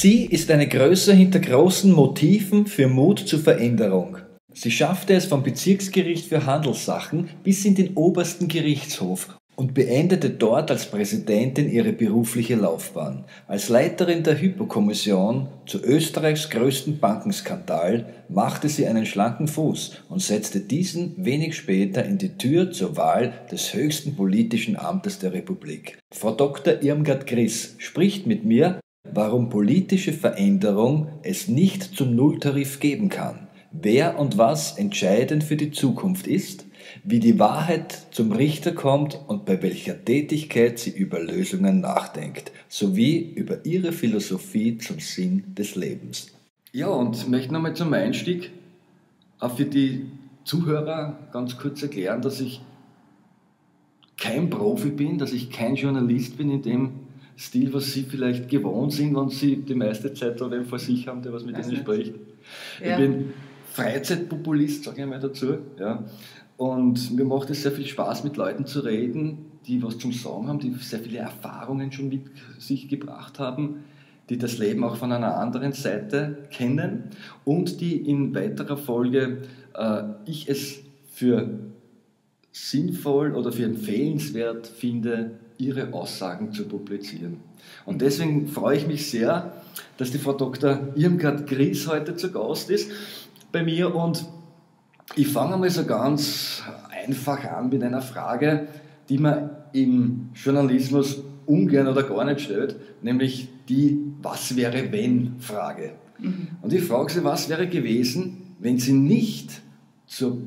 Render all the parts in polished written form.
Sie ist eine Größe hinter großen Motiven für Mut zur Veränderung. Sie schaffte es vom Bezirksgericht für Handelssachen bis in den obersten Gerichtshof und beendete dort als Präsidentin ihre berufliche Laufbahn. Als Leiterin der Hypo-Kommission zu Österreichs größten Bankenskandal machte sie einen schlanken Fuß und setzte diesen wenig später in die Tür zur Wahl des höchsten politischen Amtes der Republik. Frau Dr. Irmgard Griss spricht mit mir, warum politische Veränderung es nicht zum Nulltarif geben kann, wer und was entscheidend für die Zukunft ist, wie die Wahrheit zum Richter kommt und bei welcher Tätigkeit sie über Lösungen nachdenkt, sowie über ihre Philosophie zum Sinn des Lebens. Ja, und ich möchte nochmal zum Einstieg auch für die Zuhörer ganz kurz erklären, dass ich kein Profi bin, dass ich kein Journalist bin in dem Stil, was Sie vielleicht gewohnt sind, wenn Sie die meiste Zeit da vor sich haben, der was mit Ihnen spricht. Ja. Ich bin Freizeitpopulist, sage ich mal dazu. Ja. Und mir macht es sehr viel Spaß, mit Leuten zu reden, die was zum Sagen haben, die sehr viele Erfahrungen schon mit sich gebracht haben, die das Leben auch von einer anderen Seite kennen und die in weiterer Folge ich es für sinnvoll oder für empfehlenswert finde, ihre Aussagen zu publizieren. Und deswegen freue ich mich sehr, dass die Frau Dr. Irmgard Griss heute zu Gast ist bei mir. Und ich fange einmal so ganz einfach an mit einer Frage, die man im Journalismus ungern oder gar nicht stellt, nämlich die Was wäre wenn Frage. Und ich frage Sie, was wäre gewesen, wenn Sie nicht zur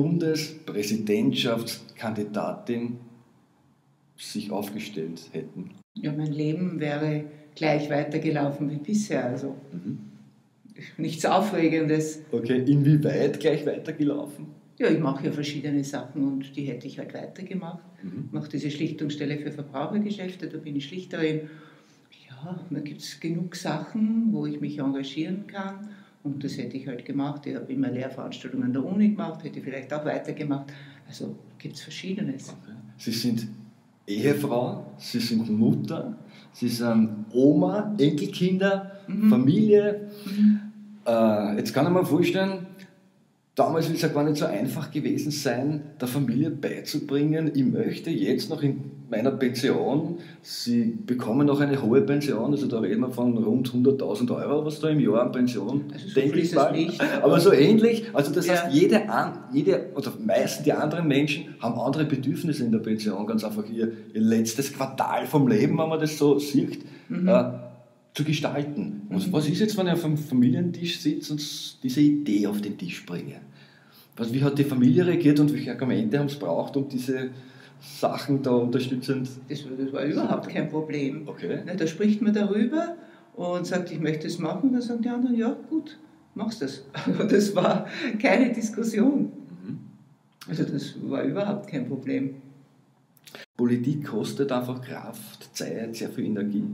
Bundespräsidentschaftskandidatin sich aufgestellt hätten? Ja, mein Leben wäre gleich weitergelaufen wie bisher, also nichts Aufregendes. Okay, inwieweit gleich weitergelaufen? Ja, ich mache ja verschiedene Sachen und die hätte ich halt weitergemacht. Ich mache diese Schlichtungsstelle für Verbrauchergeschäfte, da bin ich Schlichterin. Ja, da gibt es genug Sachen, wo ich mich engagieren kann und das hätte ich halt gemacht. Ich habe immer Lehrveranstaltungen an der Uni gemacht, hätte ich vielleicht auch weitergemacht. Also gibt es Verschiedenes. Okay. Sie sind Ehefrau, Sie sind Mutter, Sie sind Oma, Enkelkinder, Familie. Jetzt kann ich mir vorstellen, damals wird es ja gar nicht so einfach gewesen sein, der Familie beizubringen, ich möchte jetzt noch in meiner Pension, Sie bekommen noch eine hohe Pension, also da reden wir von rund 100.000 €, was da im Jahr an Pension, also so denke ich mal. Nicht, aber so ähnlich, also das heißt, jede oder meistens die anderen Menschen haben andere Bedürfnisse in der Pension, ganz einfach ihr letztes Quartal vom Leben, wenn man das so sieht, zu gestalten. Und was ist jetzt, wenn ich auf einem Familientisch sitze und diese Idee auf den Tisch bringe? Wie hat die Familie reagiert und welche Argumente haben sie braucht, um diese Sachen da unterstützend? Das war überhaupt kein Problem. Okay. Da spricht man darüber und sagt, ich möchte es machen, dann sagen die anderen, ja gut, machst das. Das war keine Diskussion. Also das war überhaupt kein Problem. Politik kostet einfach Kraft, Zeit, sehr viel Energie.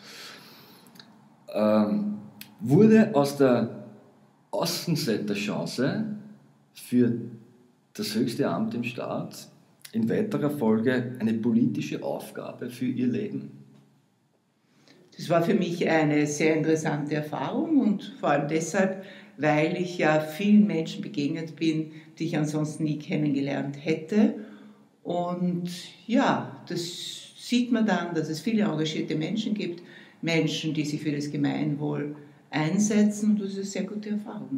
Wurde aus der Außenseiterchance für das höchste Amt im Staat in weiterer Folge eine politische Aufgabe für Ihr Leben? Das war für mich eine sehr interessante Erfahrung und vor allem deshalb, weil ich ja vielen Menschen begegnet bin, die ich ansonsten nie kennengelernt hätte. Und ja, das sieht man dann, dass es viele engagierte Menschen gibt, Menschen, die sich für das Gemeinwohl einsetzen, und das ist eine sehr gute Erfahrung.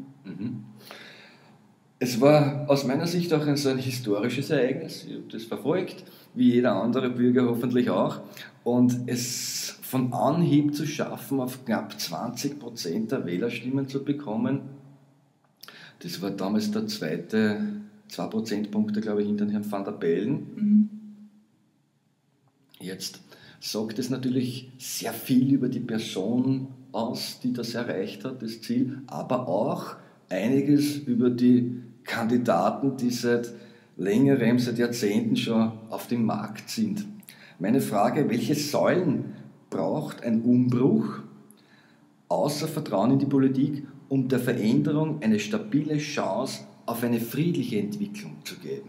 Es war aus meiner Sicht auch so ein historisches Ereignis. Ich habe das verfolgt, wie jeder andere Bürger hoffentlich auch. Und es von Anhieb zu schaffen, auf knapp 20% der Wählerstimmen zu bekommen, das war damals der zweite, 2 Prozentpunkte, glaube ich, hinter Herrn van der Bellen. Jetzt sagt es natürlich sehr viel über die Person aus, die das erreicht hat, das Ziel, aber auch einiges über die Kandidaten, die seit längerem, seit Jahrzehnten schon auf dem Markt sind. Meine Frage, welche Säulen braucht ein Umbruch außer Vertrauen in die Politik, um der Veränderung eine stabile Chance auf eine friedliche Entwicklung zu geben?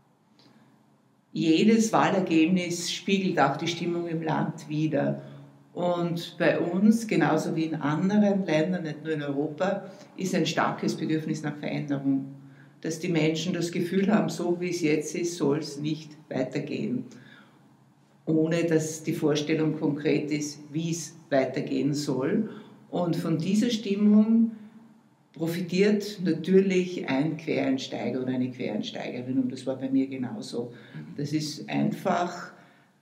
Jedes Wahlergebnis spiegelt auch die Stimmung im Land wider. Und bei uns, genauso wie in anderen Ländern, nicht nur in Europa, ist ein starkes Bedürfnis nach Veränderung. Dass die Menschen das Gefühl haben, so wie es jetzt ist, soll es nicht weitergehen. Ohne dass die Vorstellung konkret ist, wie es weitergehen soll. Und von dieser Stimmung profitiert natürlich ein Quereinsteiger oder eine Quereinsteigerin, und das war bei mir genauso. Das ist einfach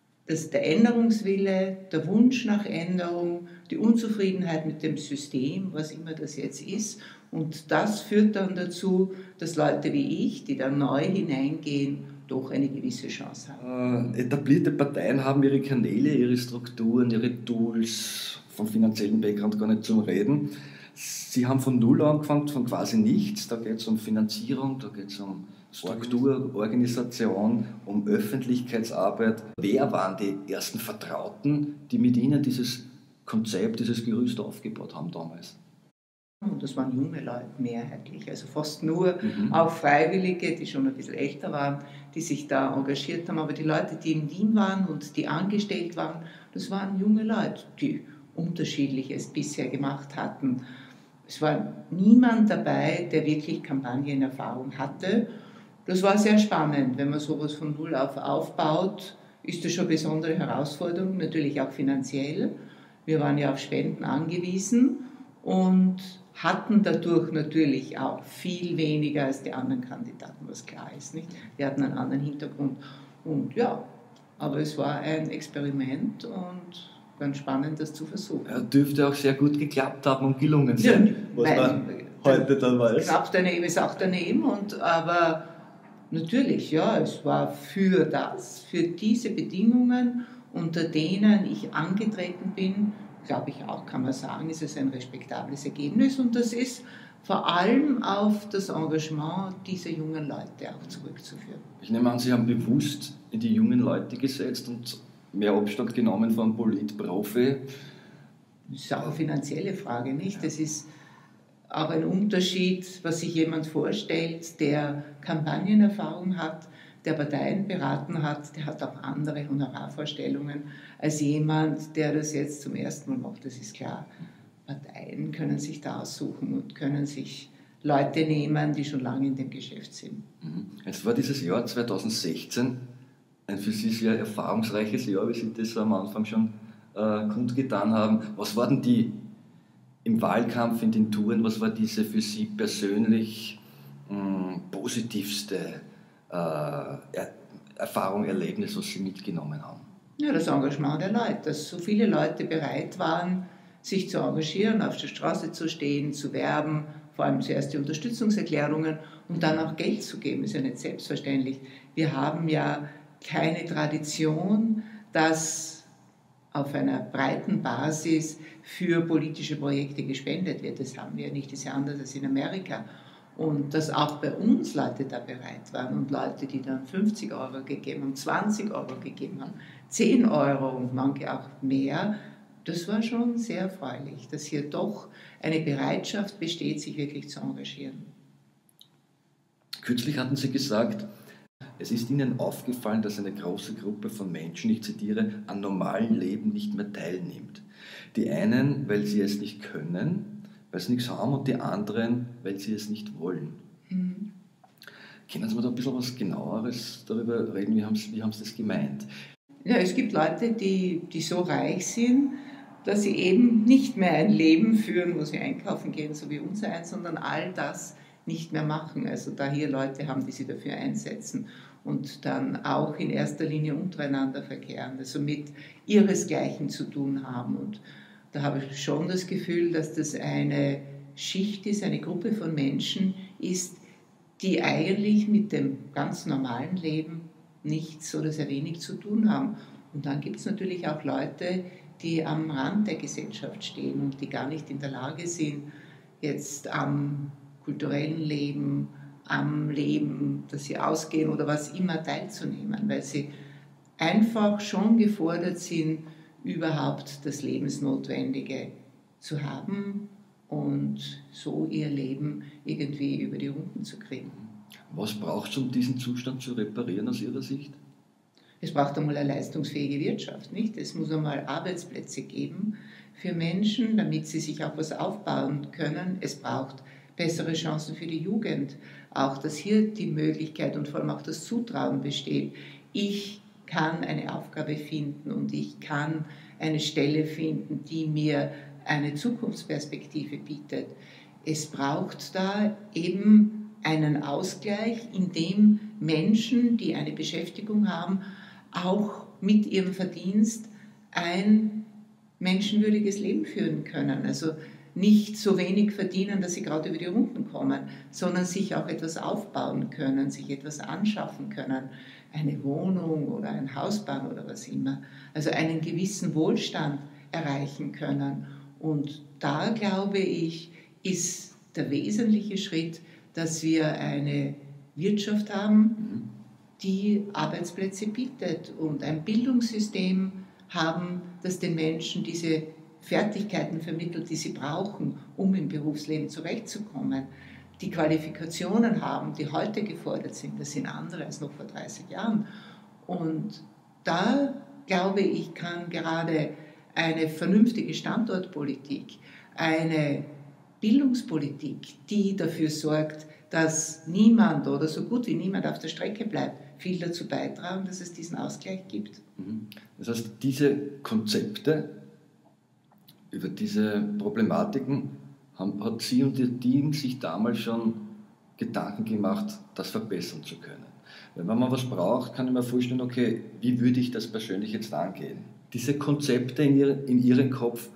der Änderungswille, der Wunsch nach Änderung, die Unzufriedenheit mit dem System, was immer das jetzt ist. Und das führt dann dazu, dass Leute wie ich, die da neu hineingehen, doch eine gewisse Chance haben. Etablierte Parteien haben ihre Kanäle, ihre Strukturen, ihre Tools, vom finanziellen Background gar nicht zum Reden. Sie haben von Null angefangen, von quasi nichts. Da geht es um Finanzierung, da geht es um Struktur, Organisation, um Öffentlichkeitsarbeit. Wer waren die ersten Vertrauten, die mit Ihnen dieses Konzept, dieses Gerüst aufgebaut haben damals? Und das waren junge Leute mehrheitlich, also fast nur auch Freiwillige, die schon ein bisschen älter waren, die sich da engagiert haben. Aber die Leute, die in Wien waren und die angestellt waren, das waren junge Leute, die Unterschiedliches bisher gemacht hatten. Es war niemand dabei, der wirklich Kampagnenerfahrung hatte. Das war sehr spannend, wenn man sowas von Null auf aufbaut, ist das schon eine besondere Herausforderung, natürlich auch finanziell. Wir waren ja auf Spenden angewiesen und hatten dadurch natürlich auch viel weniger als die anderen Kandidaten, was klar ist, nicht? Die hatten einen anderen Hintergrund. Und ja, aber es war ein Experiment und ganz spannend, das zu versuchen. Ja, dürfte auch sehr gut geklappt haben und gelungen sein, ja, was man heute dann weiß. Knapp daneben ist auch daneben, aber natürlich, ja, es war für diese Bedingungen, unter denen ich angetreten bin, glaube ich auch, kann man sagen, ist es ein respektables Ergebnis, und das ist vor allem auf das Engagement dieser jungen Leute auch zurückzuführen. Ich nehme an, Sie haben bewusst in die jungen Leute gesetzt und mehr Abstand genommen von Politprofi. Das ist auch eine finanzielle Frage, nicht? Das ist auch ein Unterschied, was sich jemand vorstellt, der Kampagnenerfahrung hat, der Parteien beraten hat, der hat auch andere Honorarvorstellungen als jemand, der das jetzt zum ersten Mal macht. Das ist klar. Parteien können sich da aussuchen und können sich Leute nehmen, die schon lange in dem Geschäft sind. Jetzt war dieses Jahr 2016 ein für Sie sehr erfahrungsreiches Jahr, wie Sie das am Anfang schon kundgetan haben. Was war denn die im Wahlkampf, in den Touren, was war diese für Sie persönlich positivste Erfahrung, Erlebnis, was Sie mitgenommen haben? Ja, das Engagement der Leute, dass so viele Leute bereit waren, sich zu engagieren, auf der Straße zu stehen, zu werben, vor allem zuerst die Unterstützungserklärungen und dann auch Geld zu geben, ist ja nicht selbstverständlich. Wir haben ja keine Tradition, dass auf einer breiten Basis für politische Projekte gespendet wird. Das haben wir nicht, das ist ja anders als in Amerika. Und dass auch bei uns Leute da bereit waren und Leute, die dann 50 Euro gegeben haben, 20 Euro gegeben haben, 10 Euro und manche auch mehr, das war schon sehr erfreulich, dass hier doch eine Bereitschaft besteht, sich wirklich zu engagieren. Kürzlich hatten Sie gesagt, es ist Ihnen aufgefallen, dass eine große Gruppe von Menschen, ich zitiere, am normalen Leben nicht mehr teilnimmt. Die einen, weil sie es nicht können, weil sie nichts haben, und die anderen, weil sie es nicht wollen. Können Sie mir da ein bisschen was Genaueres darüber reden? Wie haben Sie das gemeint? Ja, es gibt Leute, die so reich sind, dass sie eben nicht mehr ein Leben führen, wo sie einkaufen gehen, so wie unser eins, sondern all das nicht mehr machen. Also da hier Leute haben, die sich dafür einsetzen und dann auch in erster Linie untereinander verkehren, also mit ihresgleichen zu tun haben. Und da habe ich schon das Gefühl, dass das eine Schicht ist, eine Gruppe von Menschen ist, die eigentlich mit dem ganz normalen Leben nichts oder sehr wenig zu tun haben. Und dann gibt es natürlich auch Leute, die am Rand der Gesellschaft stehen und die gar nicht in der Lage sind, jetzt am kulturellen Leben, am Leben, dass sie ausgehen oder was immer teilzunehmen, weil sie einfach schon gefordert sind, überhaupt das Lebensnotwendige zu haben und so ihr Leben irgendwie über die Runden zu kriegen. Was braucht es, um diesen Zustand zu reparieren aus Ihrer Sicht? Es braucht einmal eine leistungsfähige Wirtschaft, nicht? Es muss einmal Arbeitsplätze geben für Menschen, damit sie sich auch was aufbauen können. Es braucht bessere Chancen für die Jugend. Auch, dass hier die Möglichkeit und vor allem auch das Zutrauen besteht. Ich kann eine Aufgabe finden und ich kann eine Stelle finden, die mir eine Zukunftsperspektive bietet. Es braucht da eben einen Ausgleich, in dem Menschen, die eine Beschäftigung haben, auch mit ihrem Verdienst ein menschenwürdiges Leben führen können. Also nicht so wenig verdienen, dass sie gerade über die Runden kommen, sondern sich auch etwas aufbauen können, sich etwas anschaffen können, eine Wohnung oder ein Haus bauen oder was immer. Also einen gewissen Wohlstand erreichen können. Und da, glaube ich, ist der wesentliche Schritt, dass wir eine Wirtschaft haben, die Arbeitsplätze bietet und ein Bildungssystem haben, das den Menschen diese Fertigkeiten vermittelt, die sie brauchen, um im Berufsleben zurechtzukommen. Die Qualifikationen haben, die heute gefordert sind, das sind andere als noch vor 30 Jahren. Und da, glaube ich, kann gerade eine vernünftige Standortpolitik, eine Bildungspolitik, die dafür sorgt, dass niemand oder so gut wie niemand auf der Strecke bleibt, viel dazu beitragen, dass es diesen Ausgleich gibt. Das heißt, diese Konzepte über diese Problematiken hat Sie und Ihr Team sich damals schon Gedanken gemacht, das verbessern zu können. Weil wenn man was braucht, kann ich mir vorstellen, okay, wie würde ich das persönlich jetzt angehen? Diese Konzepte in Ihren Kopf,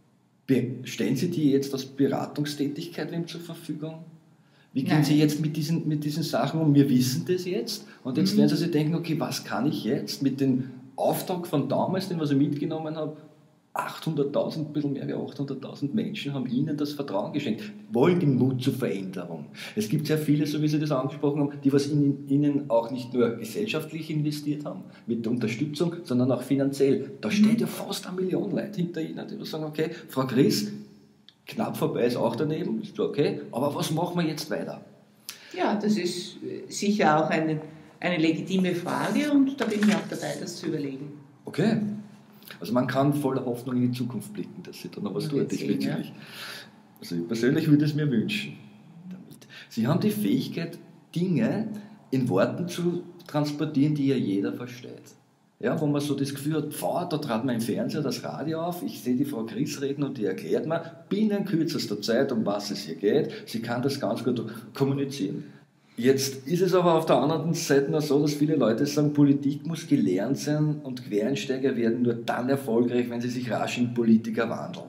stellen Sie die jetzt als Beratungstätigkeit wem zur Verfügung? Wie gehen Sie jetzt mit diesen Sachen um? Wir wissen das jetzt und jetzt werden Sie sich denken, okay, was kann ich jetzt mit dem Auftrag von damals, den was ich mitgenommen habe, 800.000, ein bisschen mehr wie 800.000 Menschen haben Ihnen das Vertrauen geschenkt, wollen den Mut zur Veränderung. Es gibt sehr viele, so wie Sie das angesprochen haben, die was in Ihnen auch nicht nur gesellschaftlich investiert haben, mit Unterstützung, sondern auch finanziell. Da steht ja fast 1 Million Leute hinter Ihnen, die sagen, okay, Frau Griess, knapp vorbei ist auch daneben, ist okay, aber was machen wir jetzt weiter? Ja, das ist sicher auch eine legitime Frage und da bin ich auch dabei, das zu überlegen. Okay. Also man kann voller Hoffnung in die Zukunft blicken, dass sie da noch was tut diesbezüglich. Ja. Also ich persönlich würde es mir wünschen. Damit. Sie haben die Fähigkeit, Dinge in Worten zu transportieren, die ja jeder versteht. Ja, wo man so das Gefühl hat, da trat man im Fernseher das Radio auf, ich sehe die Frau Griess reden und die erklärt mir binnen kürzester Zeit, um was es hier geht. Sie kann das ganz gut kommunizieren. Jetzt ist es aber auf der anderen Seite noch so, dass viele Leute sagen, Politik muss gelernt sein und Quereinsteiger werden nur dann erfolgreich, wenn sie sich rasch in Politiker wandeln.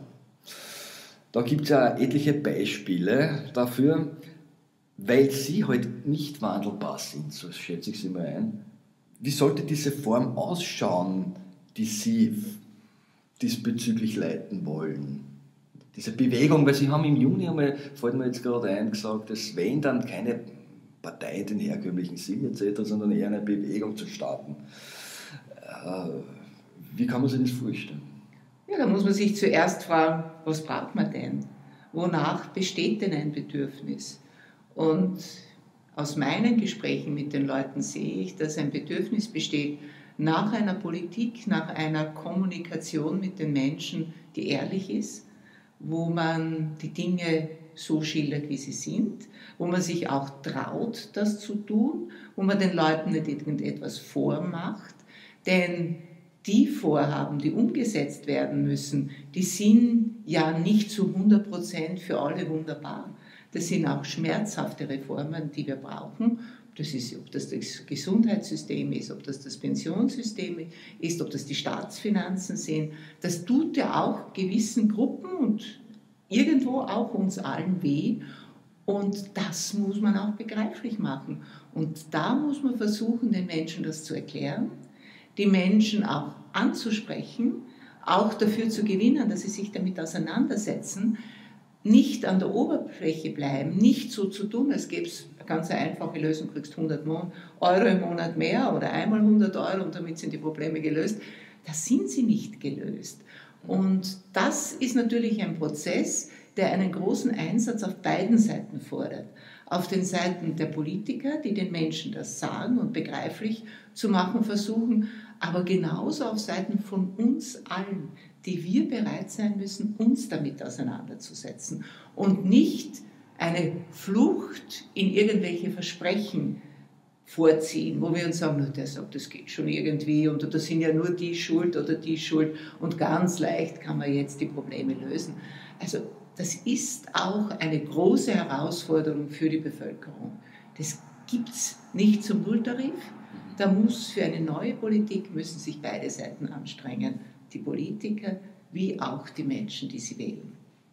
Da gibt es ja etliche Beispiele dafür, weil sie halt nicht wandelbar sind, so schätze ich sie mal ein. Wie sollte diese Form ausschauen, die Sie diesbezüglich leiten wollen? Diese Bewegung, weil Sie haben im Juni einmal, fällt mir jetzt gerade ein, gesagt, es wären dann keine Partei in den herkömmlichen Sinn etc., sondern eher eine Bewegung zu starten. Wie kann man sich das vorstellen? Ja, da muss man sich zuerst fragen, was braucht man denn? Wonach besteht denn ein Bedürfnis? Und aus meinen Gesprächen mit den Leuten sehe ich, dass ein Bedürfnis besteht nach einer Politik, nach einer Kommunikation mit den Menschen, die ehrlich ist, wo man die Dinge so schildert, wie sie sind, wo man sich auch traut, das zu tun, wo man den Leuten nicht irgendetwas vormacht, denn die Vorhaben, die umgesetzt werden müssen, die sind ja nicht zu 100% für alle wunderbar. Das sind auch schmerzhafte Reformen, die wir brauchen. Das ist, ob das Gesundheitssystem ist, ob das Pensionssystem ist, ob das die Staatsfinanzen sind. Das tut ja auch gewissen Gruppen und irgendwo auch uns allen weh. Und das muss man auch begreiflich machen. Und da muss man versuchen, den Menschen das zu erklären, die Menschen auch anzusprechen, auch dafür zu gewinnen, dass sie sich damit auseinandersetzen, nicht an der Oberfläche bleiben, nicht so zu tun, als gäbe es eine ganz einfache Lösung, kriegst 100 Euro im Monat mehr oder einmal 100 Euro und damit sind die Probleme gelöst. Da sind sie nicht gelöst. Und das ist natürlich ein Prozess, der einen großen Einsatz auf beiden Seiten fordert. Auf den Seiten der Politiker, die den Menschen das sagen und begreiflich zu machen versuchen, aber genauso auf Seiten von uns allen, die wir bereit sein müssen, uns damit auseinanderzusetzen und nicht eine Flucht in irgendwelche Versprechen vorziehen, wo wir uns sagen, na, der sagt, das geht schon irgendwie und da sind ja nur die schuld oder die schuld und ganz leicht kann man jetzt die Probleme lösen. Also das ist auch eine große Herausforderung für die Bevölkerung. Das gibt es nicht zum Nulltarif. Da muss für eine neue Politik müssen sich beide Seiten anstrengen, die Politiker wie auch die Menschen, die sie wählen.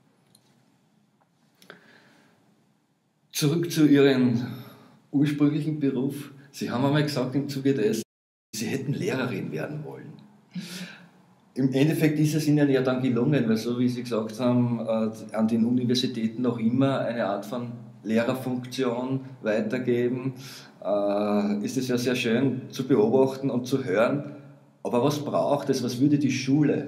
Zurück zu Ihrem ursprünglichen Beruf. Sie haben einmal gesagt im Zuge dessen, Sie hätten Lehrerin werden wollen. Im Endeffekt ist es Ihnen ja dann gelungen, weil so wie Sie gesagt haben, an den Universitäten noch immer eine Art von Lehrerfunktion weitergeben, ist es ja sehr schön zu beobachten und zu hören. Aber was braucht es, was würde die Schule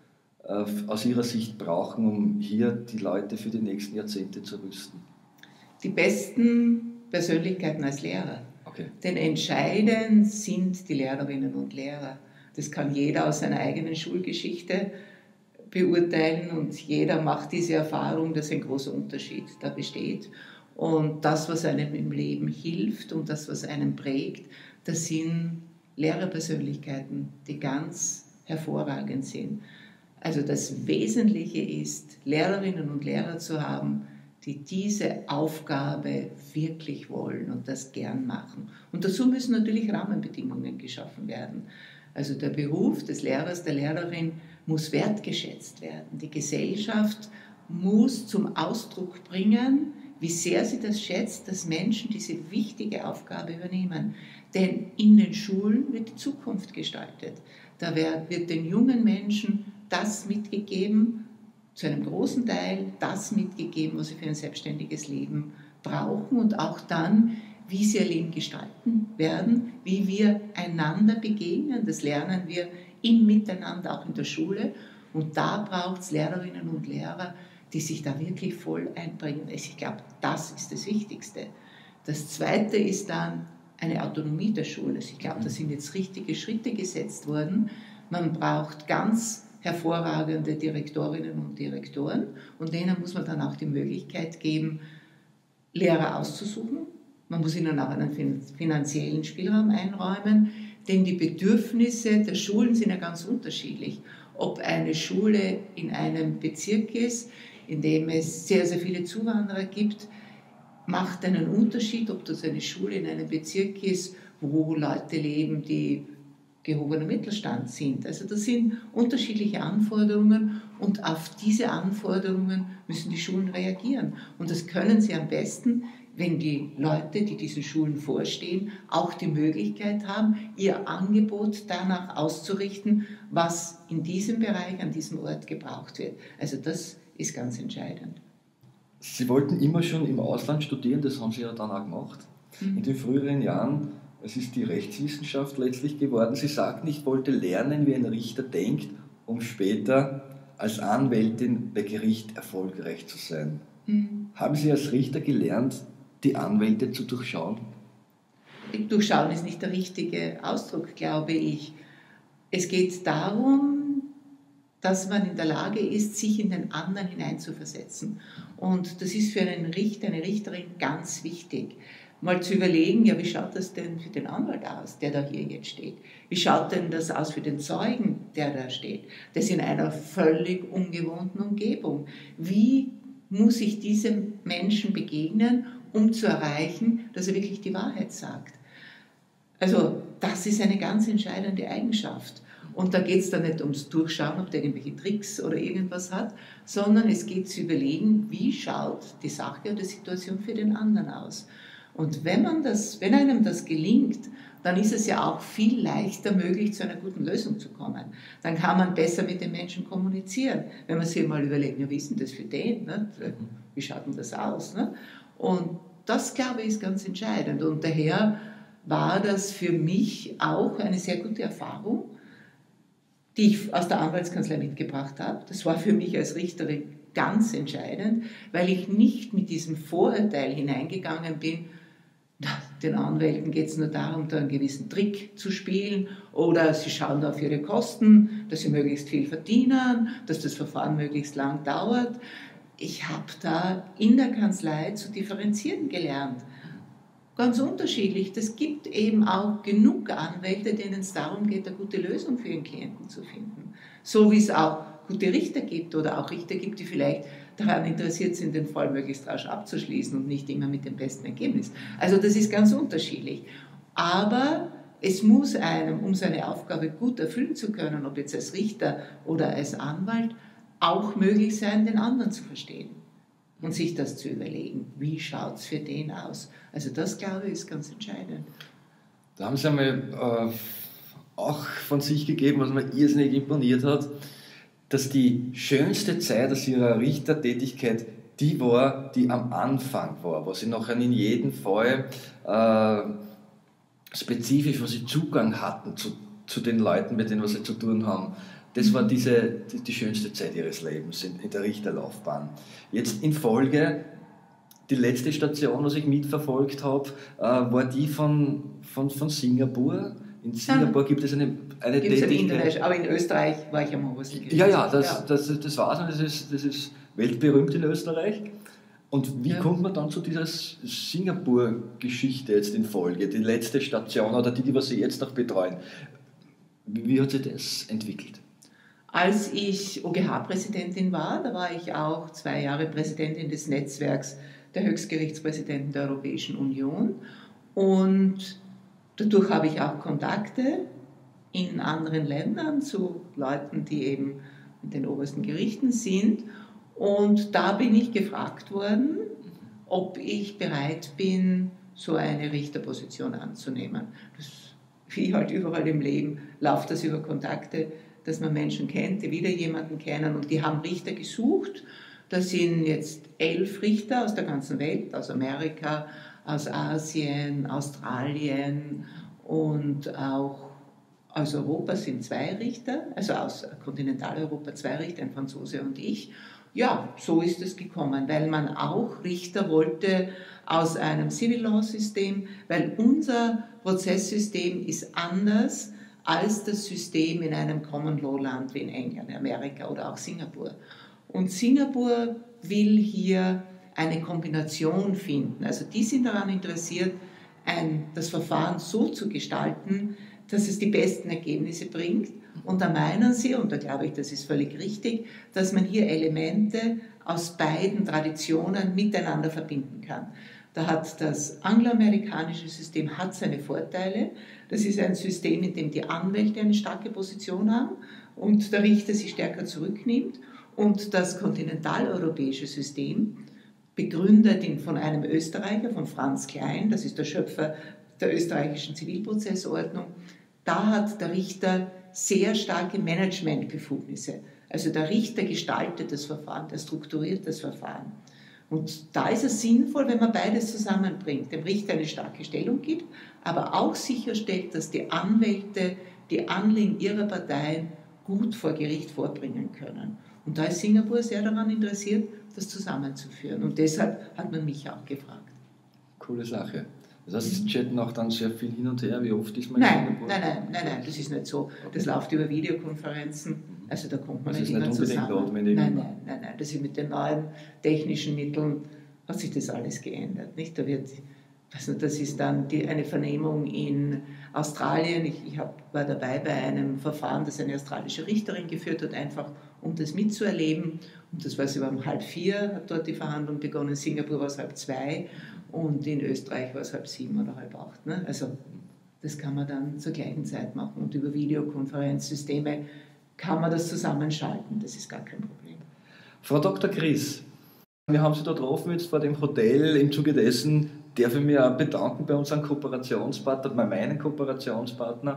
aus Ihrer Sicht brauchen, um hier die Leute für die nächsten Jahrzehnte zu rüsten? Die besten Persönlichkeiten als Lehrer. Okay. Denn entscheidend sind die Lehrerinnen und Lehrer. Das kann jeder aus seiner eigenen Schulgeschichte beurteilen und jeder macht diese Erfahrung, dass ein großer Unterschied da besteht. Und das, was einem im Leben hilft und das, was einen prägt, das sind Lehrerpersönlichkeiten, die ganz hervorragend sind. Also das Wesentliche ist, Lehrerinnen und Lehrer zu haben, die diese Aufgabe wirklich wollen und das gern machen. Und dazu müssen natürlich Rahmenbedingungen geschaffen werden. Also der Beruf des Lehrers, der Lehrerin muss wertgeschätzt werden. Die Gesellschaft muss zum Ausdruck bringen, wie sehr sie das schätzt, dass Menschen diese wichtige Aufgabe übernehmen. Denn in den Schulen wird die Zukunft gestaltet. Da wird den jungen Menschen das mitgegeben, zu einem großen Teil das mitgegeben, was sie für ein selbstständiges Leben brauchen und auch dann, wie sie ihr Leben gestalten werden, wie wir einander begegnen. Das lernen wir im Miteinander, auch in der Schule. Und da braucht es Lehrerinnen und Lehrer, die sich da wirklich voll einbringen. Ich glaube, das ist das Wichtigste. Das Zweite ist dann eine Autonomie der Schule. Ich glaube, da sind jetzt richtige Schritte gesetzt worden. Man braucht ganz hervorragende Direktorinnen und Direktoren und denen muss man dann auch die Möglichkeit geben, Lehrer auszusuchen. Man muss ihnen auch einen finanziellen Spielraum einräumen, denn die Bedürfnisse der Schulen sind ja ganz unterschiedlich. Ob eine Schule in einem Bezirk ist, in dem es sehr, sehr viele Zuwanderer gibt, macht einen Unterschied, ob das eine Schule in einem Bezirk ist, wo Leute leben, die gehobener Mittelstand sind. Also das sind unterschiedliche Anforderungen und auf diese Anforderungen müssen die Schulen reagieren. Und das können sie am besten, wenn die Leute, die diesen Schulen vorstehen, auch die Möglichkeit haben, ihr Angebot danach auszurichten, was in diesem Bereich, an diesem Ort gebraucht wird. Also das ist ganz entscheidend. Sie wollten immer schon im Ausland studieren, das haben Sie ja dann auch gemacht. In den früheren Jahren, es ist die Rechtswissenschaft letztlich geworden. Sie sagt nicht, wollte lernen, wie ein Richter denkt, um später als Anwältin bei Gericht erfolgreich zu sein. Haben Sie als Richter gelernt, die Anwälte zu durchschauen? Durchschauen ist nicht der richtige Ausdruck, glaube ich. Es geht darum, dass man in der Lage ist, sich in den anderen hineinzuversetzen. Und das ist für einen Richter, eine Richterin ganz wichtig. Mal zu überlegen, ja, wie schaut das denn für den Anwalt aus, der da hier jetzt steht? Wie schaut denn das aus für den Zeugen, der da steht? Das in einer völlig ungewohnten Umgebung. Wie muss ich diesem Menschen begegnen, um zu erreichen, dass er wirklich die Wahrheit sagt? Also das ist eine ganz entscheidende Eigenschaft. Und da geht es dann nicht ums Durchschauen, ob der irgendwelche Tricks oder irgendwas hat, sondern es geht zu überlegen, wie schaut die Sache oder die Situation für den anderen aus. Und wenn einem das gelingt, dann ist es ja auch viel leichter möglich, zu einer guten Lösung zu kommen. Dann kann man besser mit den Menschen kommunizieren. Wenn man sich mal überlegt, ja, wie ist denn das für den? Ne? Wie schaut denn das aus? Ne? Und das, glaube ich, ist ganz entscheidend. Und daher war das für mich auch eine sehr gute Erfahrung, die ich aus der Anwaltskanzlei mitgebracht habe. Das war für mich als Richterin ganz entscheidend, weil ich nicht mit diesem Vorurteil hineingegangen bin, Den Anwälten geht es nur darum, da einen gewissen Trick zu spielen, oder sie schauen nur auf ihre Kosten, dass sie möglichst viel verdienen, dass das Verfahren möglichst lang dauert. Ich habe da in der Kanzlei zu differenzieren gelernt. Ganz unterschiedlich. Das gibt eben auch genug Anwälte, denen es darum geht, eine gute Lösung für ihren Klienten zu finden. So wie es auch gute Richter gibt oder auch Richter gibt, die vielleicht daran interessiert sind, den Fall möglichst rasch abzuschließen und nicht immer mit dem besten Ergebnis. Also das ist ganz unterschiedlich. Aber es muss einem, um seine Aufgabe gut erfüllen zu können, ob jetzt als Richter oder als Anwalt, auch möglich sein, den anderen zu verstehen. Und sich das zu überlegen, wie schaut es für den aus. Also das, glaube ich, ist ganz entscheidend. Da haben Sie einmal auch von sich gegeben, was mir irrsinnig imponiert hat, dass die schönste Zeit aus Ihrer Richtertätigkeit die war, die am Anfang war, wo Sie nachher in jedem Fall spezifisch, wo Sie Zugang hatten zu den Leuten, mit denen Sie zu tun haben. Das war die schönste Zeit Ihres Lebens in der Richterlaufbahn. Jetzt in Folge, die letzte Station, was ich mitverfolgt habe, war die von Singapur. In Singapur gibt es eine Tätigkeit. Aber in Österreich war ich am obersten Gericht. Ja, das war's und das ist weltberühmt in Österreich. Und wie kommt man dann zu dieser Singapur-Geschichte jetzt in Folge, die letzte Station oder die was Sie jetzt noch betreuen? Wie hat sich das entwickelt? Als ich OGH-Präsidentin war, da war ich auch 2 Jahre Präsidentin des Netzwerks der Höchstgerichtspräsidenten der Europäischen Union. Und dadurch habe ich auch Kontakte in anderen Ländern zu Leuten, die eben in den obersten Gerichten sind. Und da bin ich gefragt worden, ob ich bereit bin, so eine Richterposition anzunehmen. Das, wie halt überall im Leben, läuft das über Kontakte, dass man Menschen kennt, die wieder jemanden kennen, und die haben Richter gesucht. Das sind jetzt 11 Richter aus der ganzen Welt, aus Amerika, aus Asien, Australien und auch aus Europa sind 2 Richter, also aus Kontinentaleuropa 2 Richter, ein Franzose und ich. Ja, so ist es gekommen, weil man auch Richter wollte aus einem Civil Law System, weil unser Prozesssystem ist anders als das System in einem Common Law Land wie in England, Amerika oder auch Singapur. Und Singapur will hier eine Kombination finden. Also die sind daran interessiert, das Verfahren so zu gestalten, dass es die besten Ergebnisse bringt. Und da meinen sie, und da glaube ich, das ist völlig richtig, dass man hier Elemente aus beiden Traditionen miteinander verbinden kann. Da hat das angloamerikanische System hat seine Vorteile. Das ist ein System, in dem die Anwälte eine starke Position haben und der Richter sich stärker zurücknimmt. Und das kontinentaleuropäische System, begründet von einem Österreicher, von Franz Klein, das ist der Schöpfer der österreichischen Zivilprozessordnung, da hat der Richter sehr starke Managementbefugnisse. Also der Richter gestaltet das Verfahren, der strukturiert das Verfahren. Und da ist es sinnvoll, wenn man beides zusammenbringt, dem Richter eine starke Stellung gibt, aber auch sicherstellt, dass die Anwälte die Anliegen ihrer Parteien gut vor Gericht vorbringen können. Und da ist Singapur sehr daran interessiert, das zusammenzuführen. Und deshalb hat man mich auch gefragt. Coole Sache. Das heißt, Sie chatten auch dann sehr viel hin und her. Wie oft ist man in Singapur? Nein, das ist nicht so. Okay. Das läuft über Videokonferenzen. Also da kommt man nicht immer zusammen. Nein, das ist mit den neuen technischen Mitteln, hat sich das alles geändert. Nicht? Da wird, also das ist dann eine Vernehmung in Australien. Ich war dabei bei einem Verfahren, das eine australische Richterin geführt hat, einfach um das mitzuerleben. Und das war so um 3:30, hat dort die Verhandlung begonnen. In Singapur war es 2:30 und in Österreich war es 7:30 oder 7:30. Ne? Also das kann man dann zur gleichen Zeit machen. Und über Videokonferenzsysteme kann man das zusammenschalten. Das ist gar kein Problem. Frau Dr. Chris, wir haben Sie da getroffen jetzt vor dem Hotel. Im Zuge dessen darf ich mich auch bedanken bei unseren Kooperationspartner, bei meinen Kooperationspartner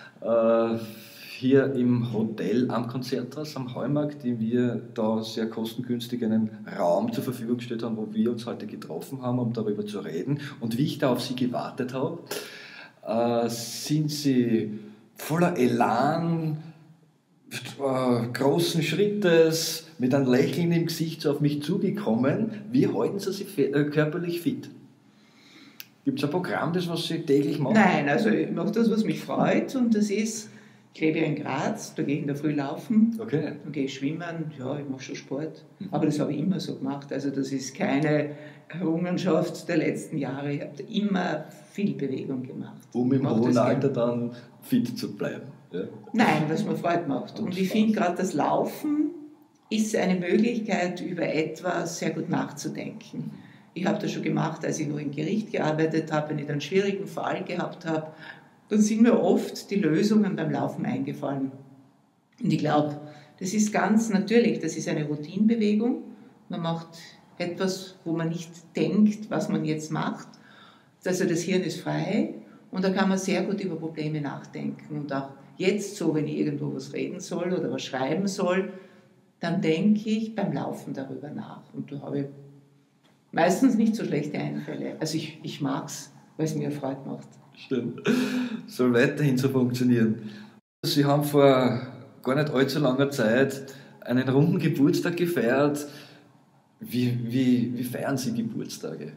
hier im Hotel am Konzerthaus, am Heumarkt, die wir da sehr kostengünstig einen Raum zur Verfügung gestellt haben, wo wir uns heute getroffen haben, um darüber zu reden. Und wie ich da auf Sie gewartet habe, sind Sie voller Elan, großen Schrittes, mit einem Lächeln im Gesicht so auf mich zugekommen. Wie halten Sie sich körperlich fit? Gibt es ein Programm, das was Sie täglich machen? Nein, also ich mache das, was mich freut, und das ist, ich lebe ja in Graz, da gehe ich in der Früh laufen, Okay. dann gehe ich schwimmen, ja, ich mache schon Sport, aber das habe ich immer so gemacht, also das ist keine Errungenschaft der letzten Jahre, ich habe immer viel Bewegung gemacht. Um Ich im mache hohen das Alter gern. dann fit zu bleiben. Ja. Nein, was mir Freude macht. Und ich finde gerade das Laufen ist eine Möglichkeit, über etwas sehr gut nachzudenken. Ich habe das schon gemacht, als ich nur im Gericht gearbeitet habe, wenn ich einen schwierigen Fall gehabt habe, dann sind mir oft die Lösungen beim Laufen eingefallen. Und ich glaube, das ist ganz natürlich, das ist eine Routinenbewegung. Man macht etwas, wo man nicht denkt, was man jetzt macht. Also das Hirn ist frei und da kann man sehr gut über Probleme nachdenken. Und auch jetzt so, wenn ich irgendwo was reden soll oder was schreiben soll, dann denke ich beim Laufen darüber nach. Und da habe ich meistens nicht so schlechte Einfälle. Also ich mag es, weil es mir Freude macht. Stimmt. Soll weiterhin so funktionieren. Sie haben vor gar nicht allzu langer Zeit einen runden Geburtstag gefeiert. Wie feiern Sie Geburtstage?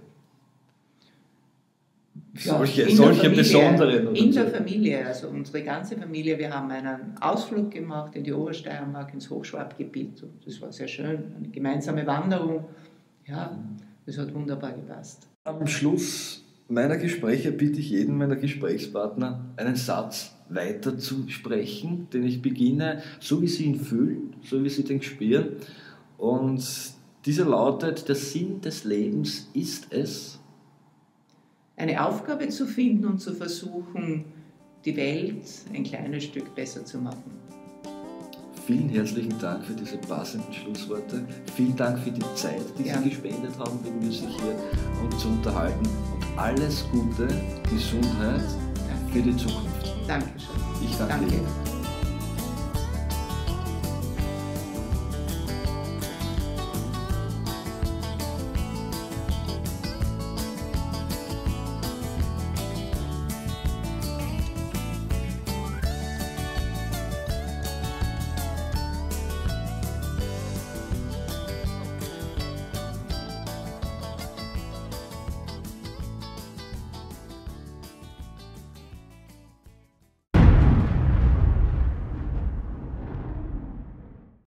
Solche besonderen? Oder in so? der Familie, also unsere ganze Familie. Wir haben einen Ausflug gemacht in die Obersteiermark, ins Hochschwabgebiet. Und das war sehr schön, eine gemeinsame Wanderung. Ja, das hat wunderbar gepasst. Am Schluss meiner Gespräche bitte ich jeden meiner Gesprächspartner, einen Satz weiter zu sprechen, den ich beginne, so wie Sie ihn fühlen, so wie Sie den spüren. Und dieser lautet: Der Sinn des Lebens ist es, eine Aufgabe zu finden und zu versuchen, die Welt ein kleines Stück besser zu machen. Vielen herzlichen Dank für diese passenden Schlussworte. Vielen Dank für die Zeit, die Ja. Sie gespendet haben, mit mir sich hier zu unterhalten. Und alles Gute, Gesundheit für die Zukunft. Dankeschön. Ich danke Ihnen.